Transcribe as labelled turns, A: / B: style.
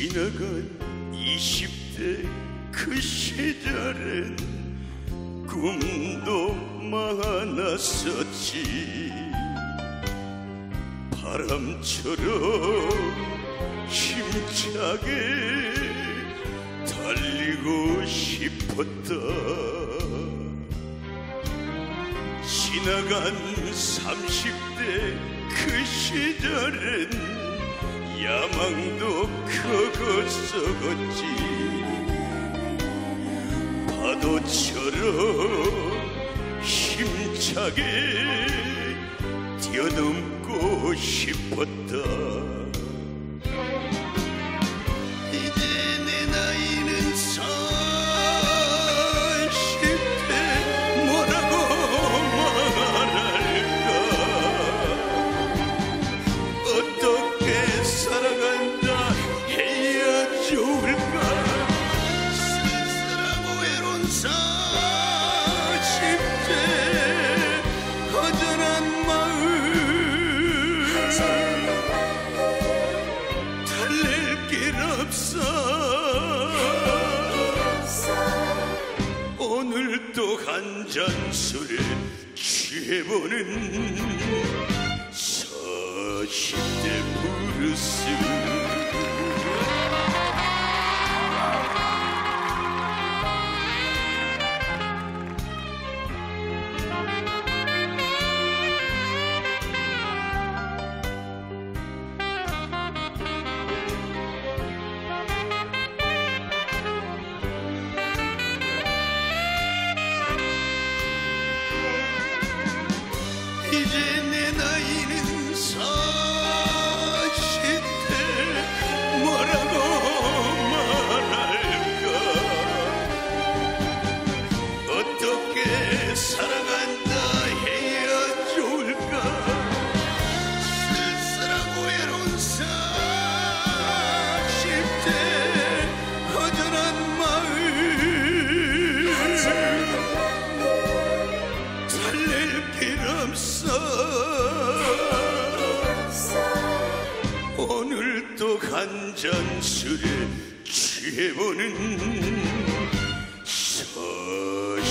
A: 지나간 20대 그 시절엔 꿈도 많았었지. 바람처럼 힘차게 달리고 싶었다. 지나간 30대 그 시절엔 야망도 크었었지. 파도처럼 힘차게 뛰어넘고 싶었다. 이제 내 나이는 40대 뭐라고 말할까. 어떻게 살아간다 해야 좋을까. 쓸쓸하고 외로운 40대 허전한 마음 달랠 길 없어. 오늘 또 한 잔 술에 취해보는 40대 브루스. 이제 내 나이는 40대 뭐라고 말할까. 어떻게 살아간다 해야 좋을까. 쓸쓸하고 외로운 40대 허전한 마음 달랠 길 없어. 오늘 또 한 잔 술에 취해보는 40대